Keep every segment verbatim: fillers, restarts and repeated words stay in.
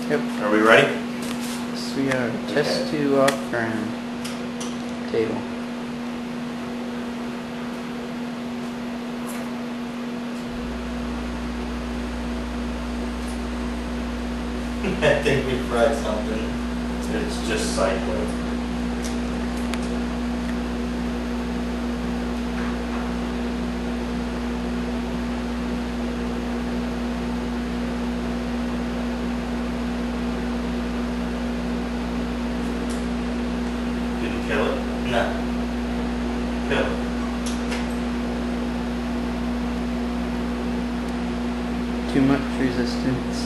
Yep. Are we ready? Yes, we are. Test Okay. two off ground table. I think we fried something. It's just cycling. Did you kill it? No. Kill it. Too much resistance.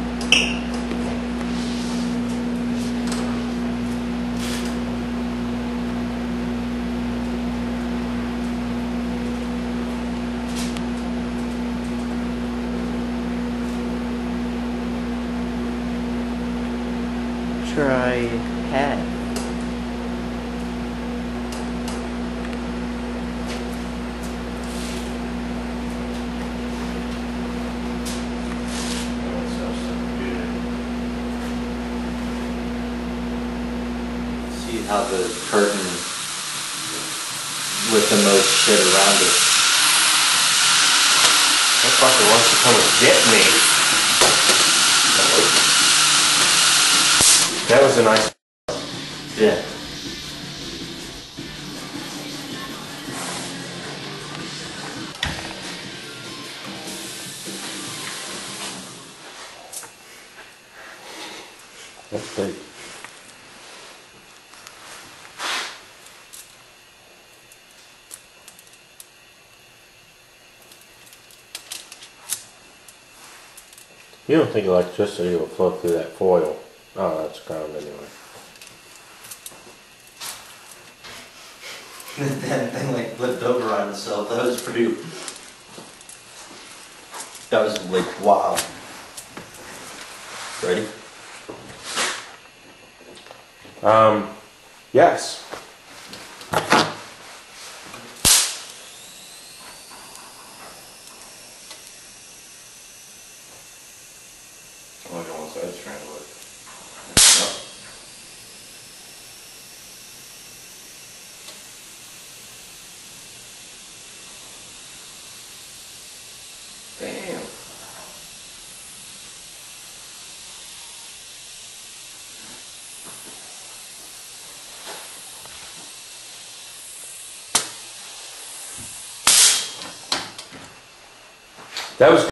Try half. See how the curtain with the most shit around it. That fucker wants to come and get me. That was a nice. Yeah. That's big. You don't think electricity will flow through that foil? Oh, that's ground anyway. That thing like flipped over on itself. That was pretty. That was like wow. Ready? Um, yes. Oh, I almost was trying to look. Damn. That was